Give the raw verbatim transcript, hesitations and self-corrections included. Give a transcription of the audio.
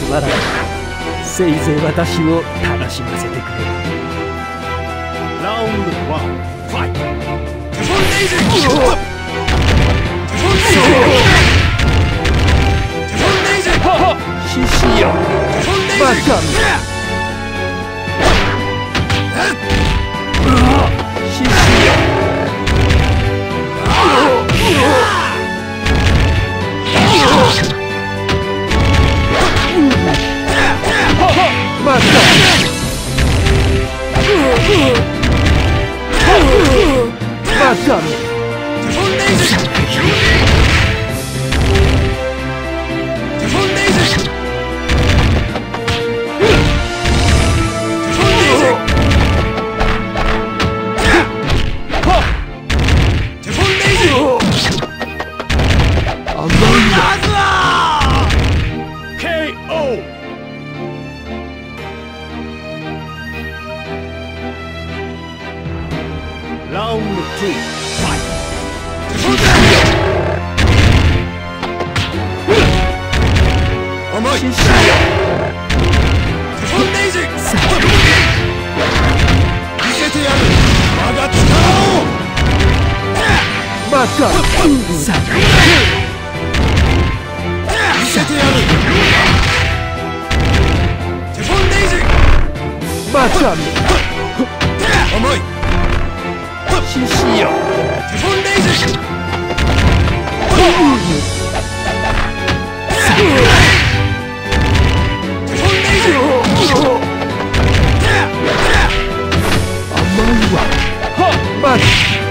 まらない。せいぜい私を楽しませてくれ。 ラウンドワン、ファイト。 獅子よ、バカめ。獅子よ。バカめ。バカめ。 ラウンドツー、ファイト。甘い。 獅子よ。 見せてやる。我が力を。 バカめ。 見せてやる。テフォンデイジ。 バカめ。 甘い。 獅子よ。 テフォンデイジ。 甘いわ。バカ。